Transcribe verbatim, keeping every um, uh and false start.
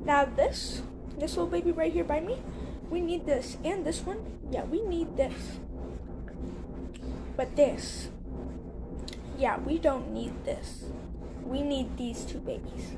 Now this, this little baby right here by me, we need this. And this one, yeah, we need this. But this, yeah, we don't need this. We need these two babies.